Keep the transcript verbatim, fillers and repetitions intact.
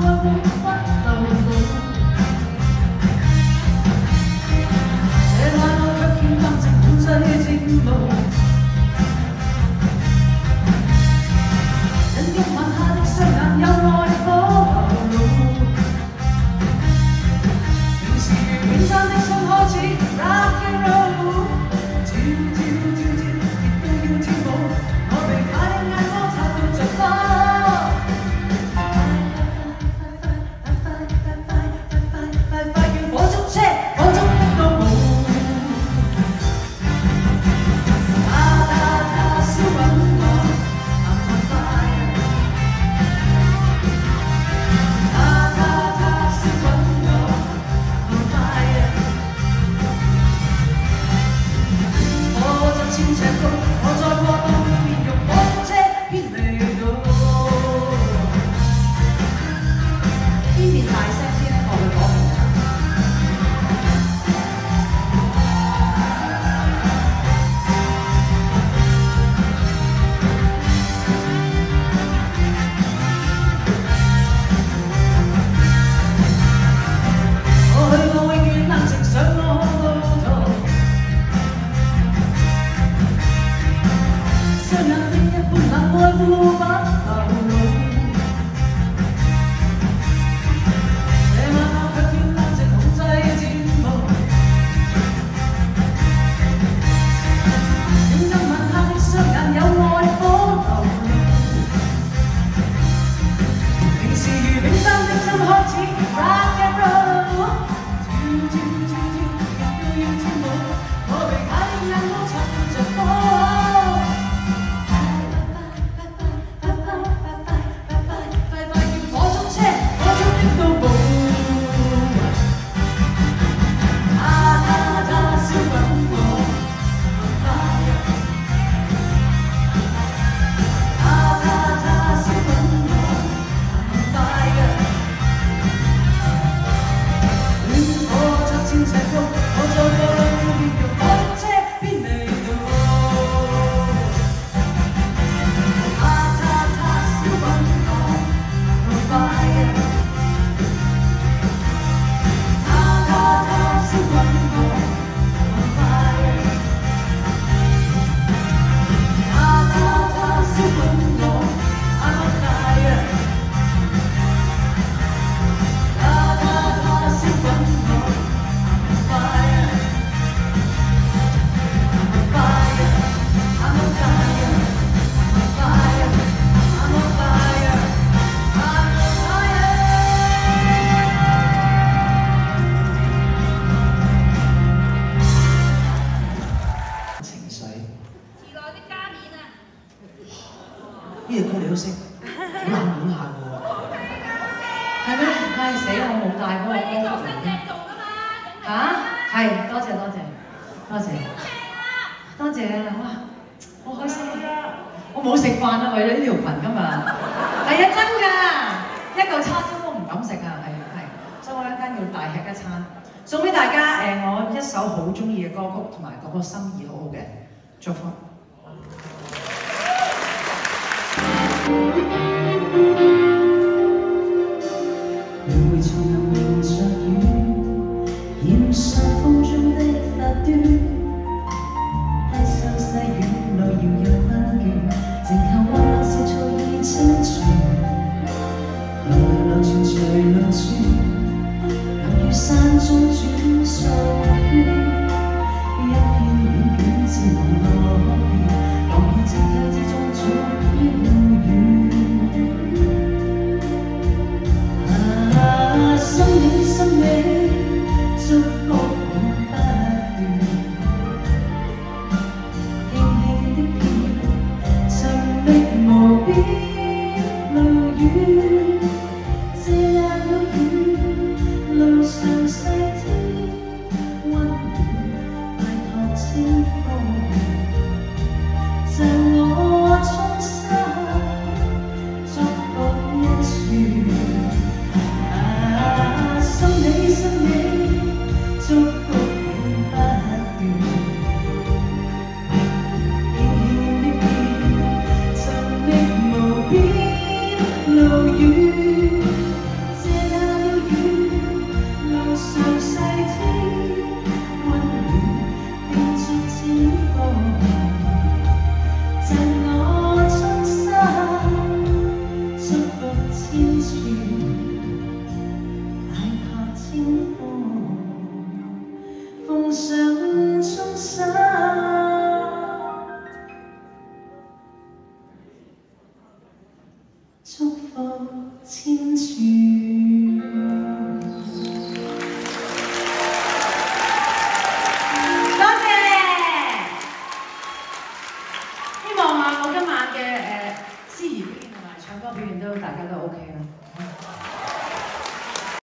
呢隻歌你都識，好冷門下嘅喎。係咩？唉死我冇帶嗰個歌曲嚟嘅。嚇？係，多謝多謝多謝多謝哇！好開心啊！我冇食飯啊，為咗呢條裙今日。係啊，真㗎，一嚿叉燒都唔敢食啊，係係，所以我一間要大吃一餐。送俾大家誒，我一首好中意嘅歌曲，同埋嗰個心意好好嘅祝福。 輪迴從流連着雨，染上風中的發端，低聲細語內搖揚不倦，靜候溫暖是隨意清泉，來來轉隨來轉，能於山中轉數圈，一片遠遠自無落葉，浪兒靜態之中逐於遠。心裏心裏祝福永不斷，輕輕的飄，尋覓無邊路遠，這樣路遠，路上細天溫暖，拜託清風，贈我衷心祝福一串。心裏心裏祝福永不斷，輕輕的飄，尋覓無邊路遠，這千處，大拍清風，奉上衷心，祝福千處。多謝，希望啊我今晚嘅誒司儀表現同埋唱歌表現都大家都 OK 啦。